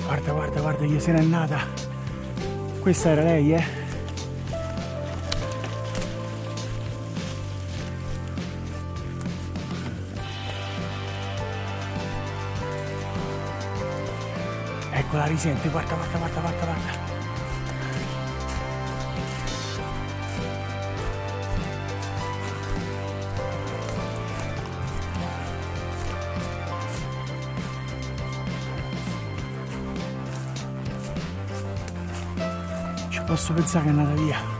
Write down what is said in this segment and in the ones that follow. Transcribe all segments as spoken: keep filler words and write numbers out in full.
Guarda, guarda, guarda, gli se n'è andata. Questa era lei, eh? Ecco, la risente, guarda, guarda, guarda, guarda, guarda. Ci posso pensare che è andata via.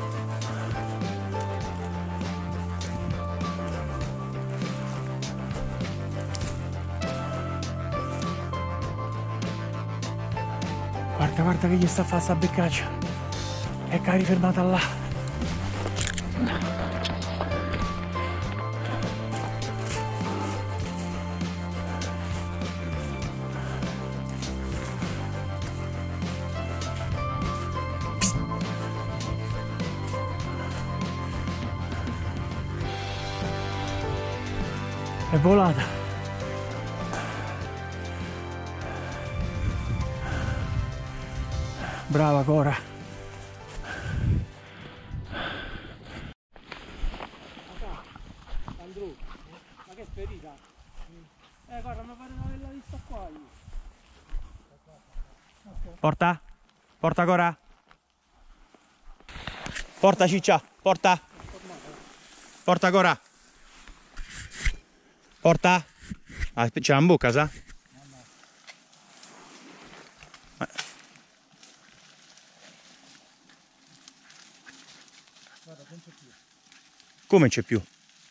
Guarda, guarda che gli sta a fare sta beccaccia. Ecco, è rifermata là. È volata. Brava Cora. Andrew, ma che ferita? Eh guarda, mi pare una bella vista qua. Porta? Porta Cora? Porta Ciccia, porta! Porta Cora! Porta? Ah, ce l'ha in bocca, sa? Come c'è più?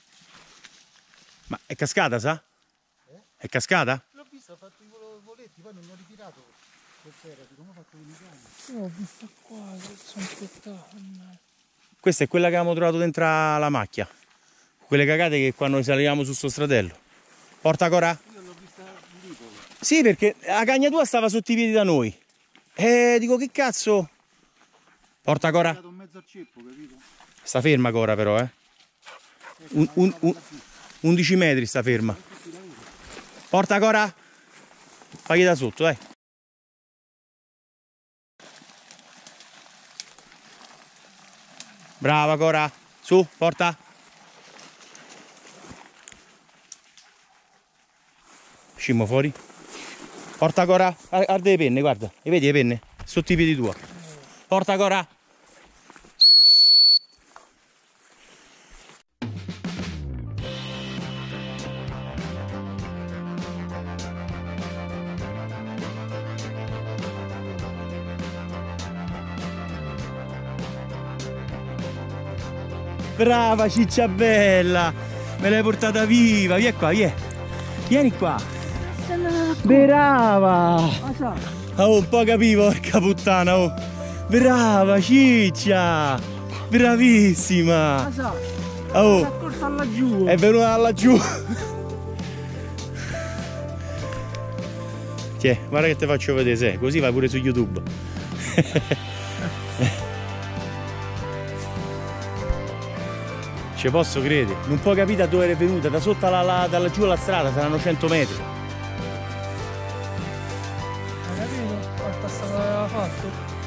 Ma è cascata, sa? Eh? È cascata? L'ho vista, ha fatto i voletti, poi non l'ho ritirato per terra, come ho fatto con i cani. Ho visto qua, sono aspettato. Questa è quella che avevamo trovato dentro la macchia. Quelle cagate che quando salivamo su sto stradello. Porta Cora? Io l'ho vista lì poi. Sì, perché la cagna tua stava sotto i piedi da noi. E dico, che cazzo? Porta Cora? È stato in mezzo al ceppo, capito? Sta ferma Cora però, eh. Un, un, un, undici metri sta ferma. Porta Cora? Fagli da sotto, dai. Brava Cora. Su, porta. Scimo fuori. Porta Cora. Guarda le penne, guarda. E vedi le penne? Sotto i piedi tua. Porta Cora. Brava ciccia bella, me l'hai portata viva, vieni qua, vieni, vieni qua. Brava! Oh, un po' capivo, porca puttana, oh. Brava ciccia, bravissima. Oh, è venuta laggiù. Tiè, guarda che ti faccio vedere, se così vai pure su YouTube. Ci posso credere, non può capire da dove è venuta, da sotto alla, la, da laggiù alla strada, saranno cento metri. Hai capito? Quanto stato aveva fatto?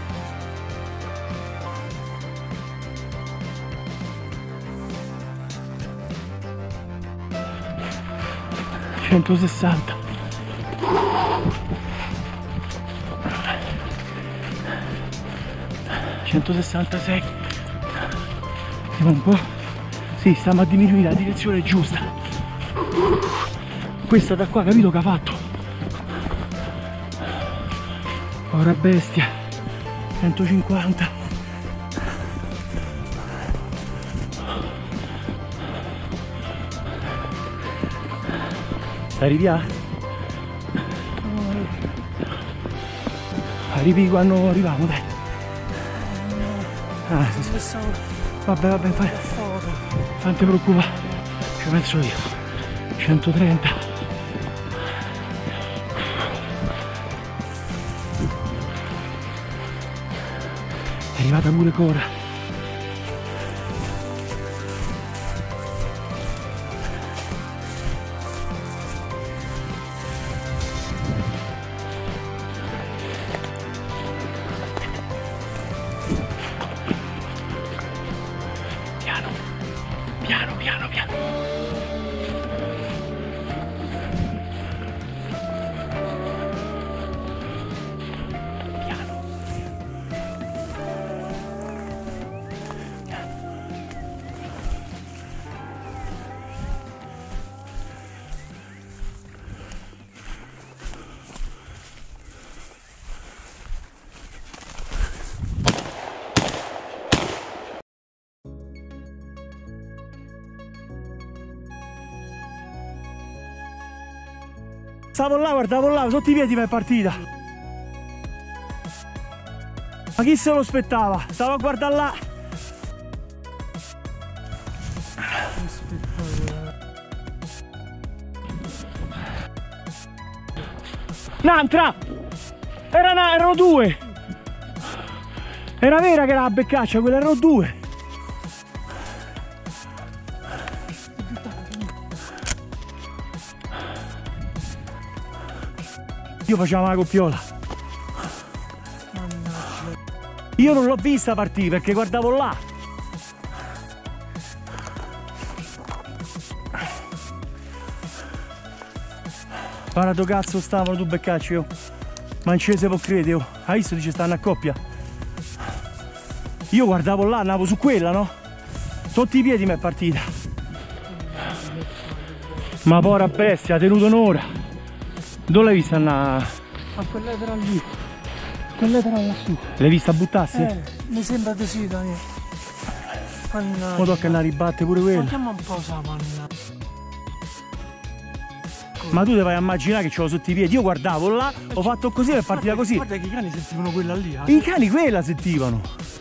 centosessanta. centosessantasei. Vediamo un po'. Sì, stiamo a diminuire la direzione giusta. Questa da qua, capito che ha fatto? Ora bestia. centocinquanta. Arrivi a? Arrivi quando arriviamo, dai. Ah, sì, sì. Vabbè, vabbè, fai. Non ti preoccupare, ci penso io. centotrenta. È arrivata pure Cora. Stavo là, guardavo là, sotto i piedi mi è partita. Ma chi se lo aspettava? Stavo a guardare là. Un'altra! Era una, erano due! Era vera che era la beccaccia, quella erano due! Io facevo la coppiola. Io non l'ho vista partire perché guardavo là. Guarda cazzo stavano tu beccacci io. Ma non ci si può credere, oh. Hai visto dice stanno a coppia? Io guardavo là, andavo su quella, no? Sotto i piedi mi è partita. Ma povera bestia, ha tenuto un'ora. Dove l'hai vista andare? A quell'etera lì. Quell'etera lassù. L'hai vista buttarsi? Eh, mi sembra di sì, Daniele. Ma tocca andare a ribatte pure quello. Guardiamo un po' sa manna. Ma tu ti vai a immaginare che c'ho sotto i piedi? Io guardavo là, ho fatto così e è partita così. Guarda che i cani sentivano quella lì. Eh. I cani quella sentivano.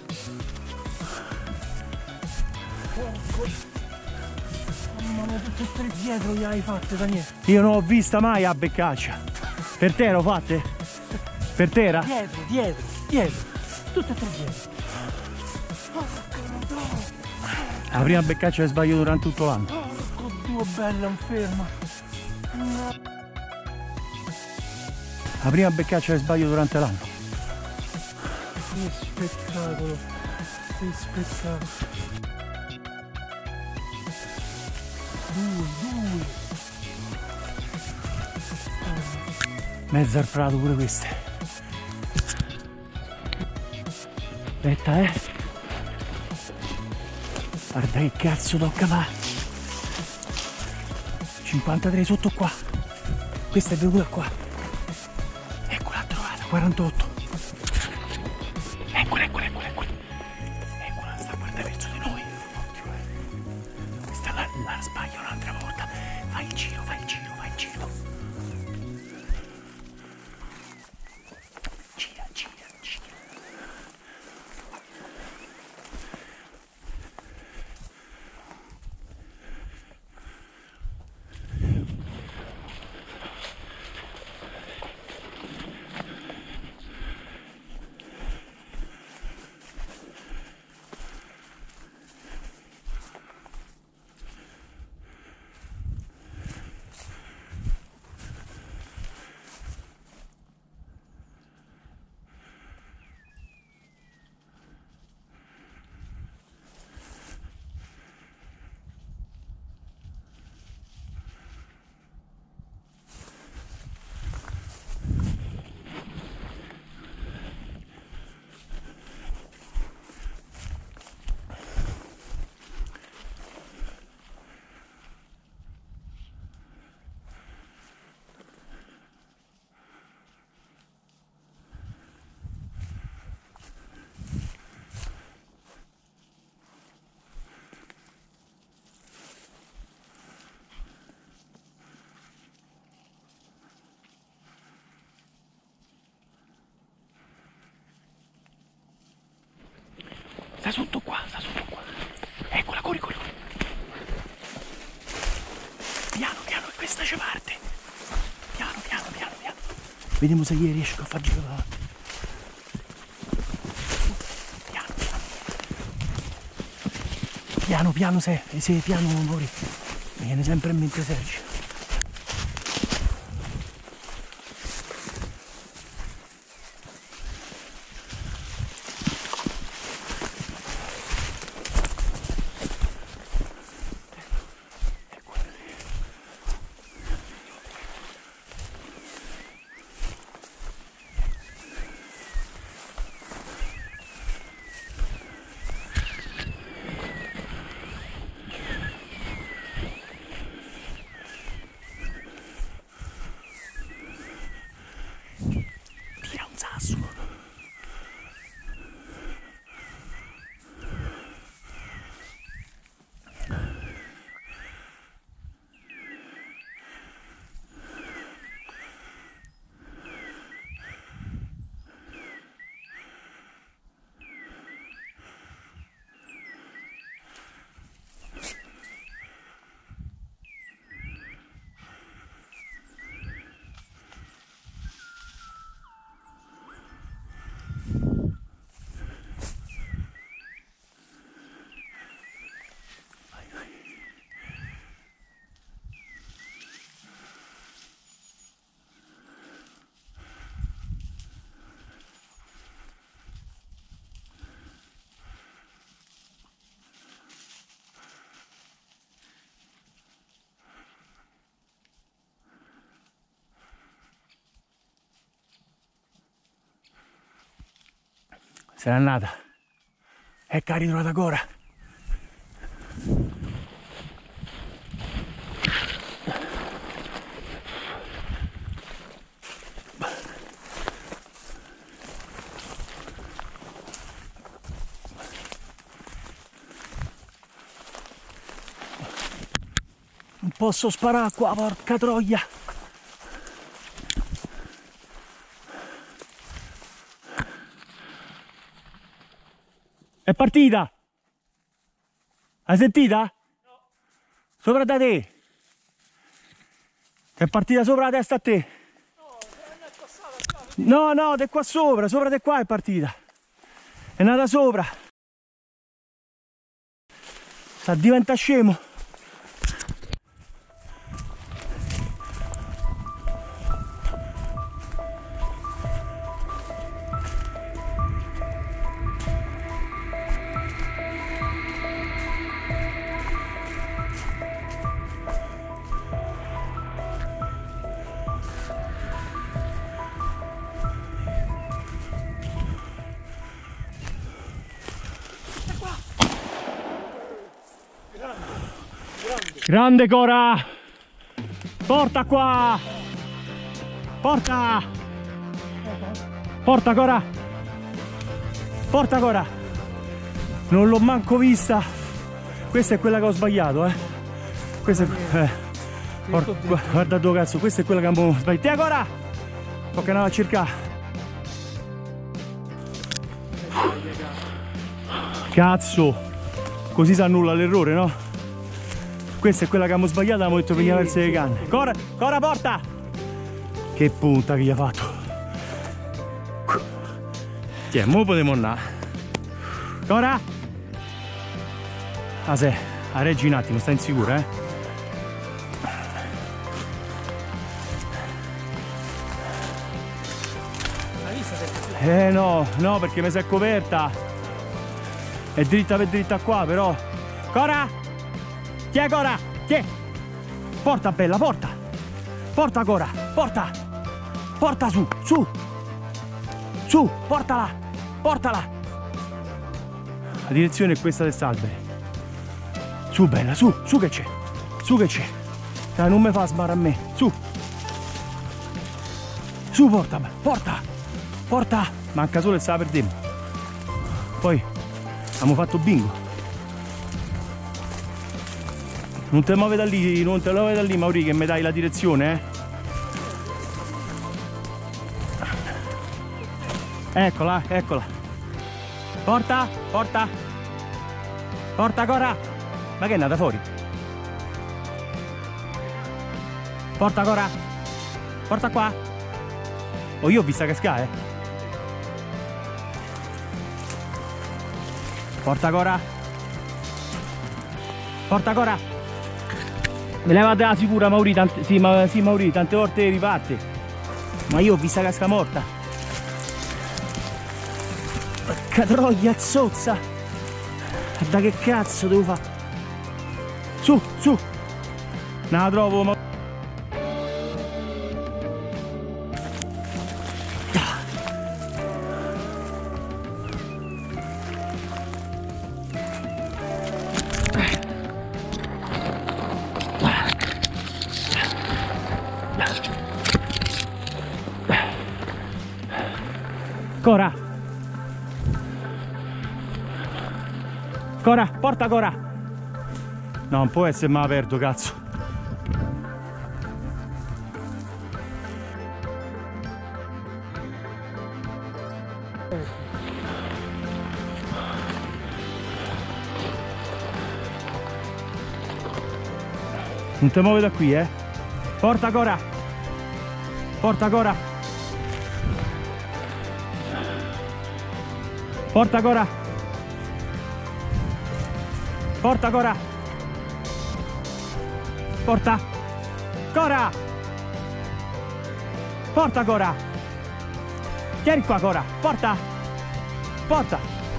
Mamma mia, tutte e tre dietro gli hai fatte, Daniele. Io non ho vista mai a beccaccia. Per te ero fatte? Per te era? Dietro, dietro, dietro. Tutte e tre dietro. La prima beccaccia che sbaglio durante tutto l'anno. Porco Dio, bella, ferma. La prima beccaccia che sbaglio durante l'anno. Che spettacolo. Che spettacolo. Due, due. Mezzo al prato pure queste. Aspetta, eh. Guarda che cazzo tocca fa. cinquantatré sotto qua. Questa è venuta qua. Eccola trovata, quarantotto. Eccola, eccola, eccola, eccola. Eccola, sta guardando verso di noi. Occhio, eh. Questa la, la sbaglio un'altra volta. Fai il giro, fai il giro, fai il giro. Gira, gira, gira. Sta sotto qua, sta sotto qua. Eccola, corri, corri, corri. Piano, piano, che questa ci parte. Piano, piano, piano, piano. Vediamo se gli riesco a far girare. Piano, piano. Piano, piano, se, se piano muori. Mi viene sempre in mente Sergio. Se n'è andata. Ecco, ha ritrovata Cora. Non posso sparare qua, porca troia. È partita? Hai sentita? No. Sopra da te? È partita sopra la testa a te? No, no, di qua sopra, sopra di qua è partita. È nata sopra. Sta diventa scemo. Grande Cora! Porta qua! Porta! Porta Cora! Porta Cora! Non l'ho manco vista! Questa è quella che ho sbagliato, eh! Questa è... Eh. Porta, guarda tuo cazzo, questa è quella che abbiamo sbagliato! Te Cora! Tocca andare a cercare! Cazzo! Così si annulla l'errore, no? Questa è quella che abbiamo sbagliato, abbiamo detto veniva verso le canne. Cora, Cora, porta! Che punta che gli ha fatto. Tiè, mo potremo andare. Cora! Ah sì, a reggi un attimo, stai insicura, eh? Hai visto se Eh no, no, perché mi si è coperta. È dritta per dritta qua, però. Cora! Chi è Cora? Chi è? Porta bella, porta! Porta Cora, porta! Porta su, su! Su, portala! Portala! La direzione è questa del salvere. Su bella, su, su che c'è! Su che c'è! Dai, non mi fa sbarra a me, su! Su, porta, porta! Porta! Manca solo e se la perdiamo. Poi abbiamo fatto bingo. Non te muove da lì, non te muove da lì, Mauri, che mi dai la direzione, eh? Eccola, eccola. Porta, porta. Porta Cora. Ma che è nata fuori? Porta Cora. Porta qua. Oh, io ho vista cascare, eh. Porta Cora. Porta Cora. Me levate la sicura, Mauri, tante, sì, ma, sì, Mauri, tante volte riparte. Ma io ho vista casca morta. Porca troia, zozza. Da che cazzo devo fare? Su, su. Non la trovo, ma... Cora! Cora, porta Cora! No, non può essere mai aperto, cazzo! Non ti muovi da qui, eh? Porta Cora! Porta Cora! Porta Cora! Porta Cora! Porta! Cora! Porta Cora! Vieni qua Cora! Porta! Porta!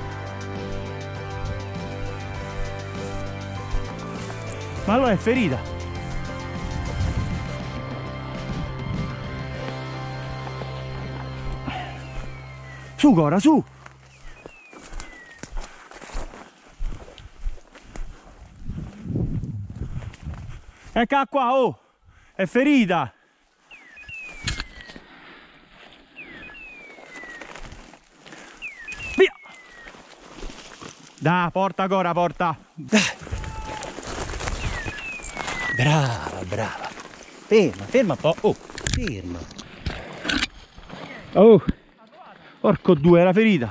Ma allora è ferita! Su Cora, su! Eccola qua, oh! È ferita! Via! Dai, porta Cora, porta! Dai! Brava, brava! Ferma, ferma un po'! Oh, ferma! Oh! Porco due, era ferita!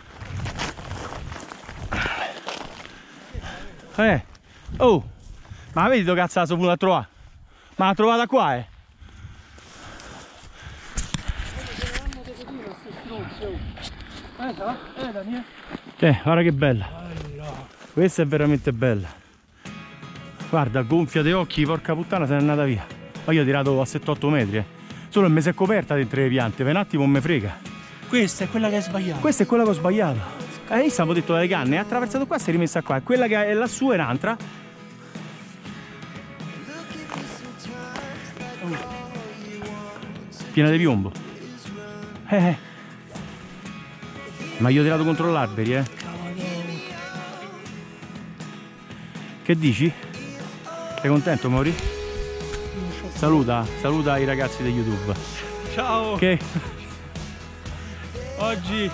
Eh! Oh! Ma vedi dove cazzo la sono venuta a trovare? Ma l'ha trovata qua, eh! Eh, guarda che bella! Questa è veramente bella! Guarda, gonfia dei occhi, porca puttana, se n'è andata via! Ma io ho tirato a sette otto metri, eh! Solo che mi si è coperta dentro le piante, per un attimo non mi frega! Questa è quella che hai sbagliato! Questa è quella che ho sbagliato! Eh, io stavo detto dalle canne, è attraversato qua e si è rimessa qua, e quella che è lassù è un'altra. Piena di piombo. Eh, eh. Ma io ho tirato contro l'alberi, eh. Che dici? Sei contento, Mauri? Saluta, saluta i ragazzi di YouTube. Ciao! Che? Oggi,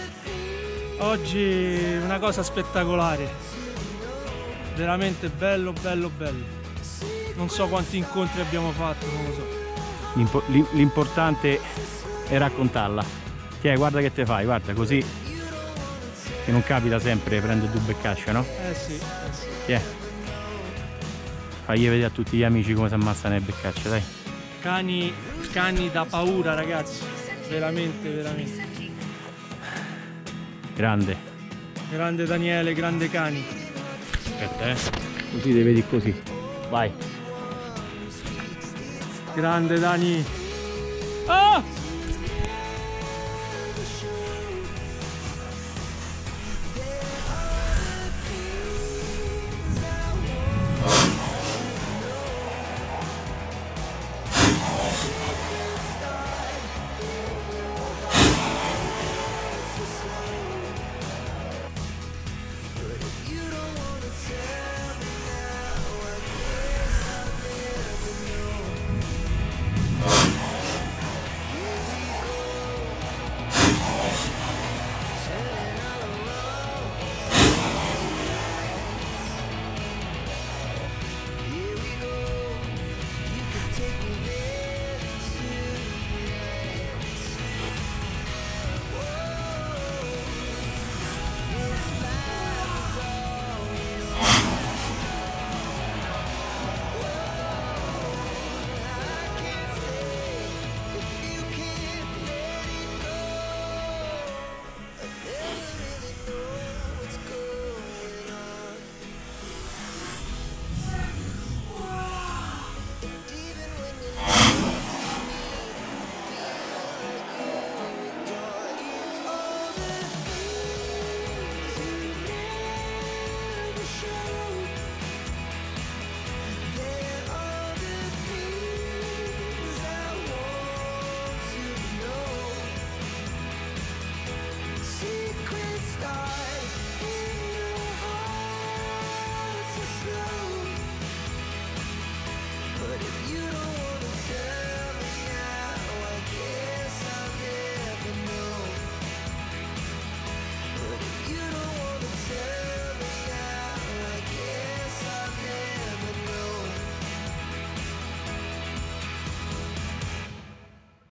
oggi una cosa spettacolare. Veramente bello, bello, bello. Non so quanti incontri abbiamo fatto, non lo so. L'importante è raccontarla. Tiè, guarda che te fai, guarda, così che non capita sempre prendere due beccacce, no? Eh sì, eh sì. Tiè, fagli vedere a tutti gli amici come si ammazzano le beccacce, dai. Cani, cani da paura, ragazzi. Veramente, veramente. Grande. Grande Daniele, grande Cani. Aspetta, eh. Così ti vedi così. Vai. Grande Dani. Oh!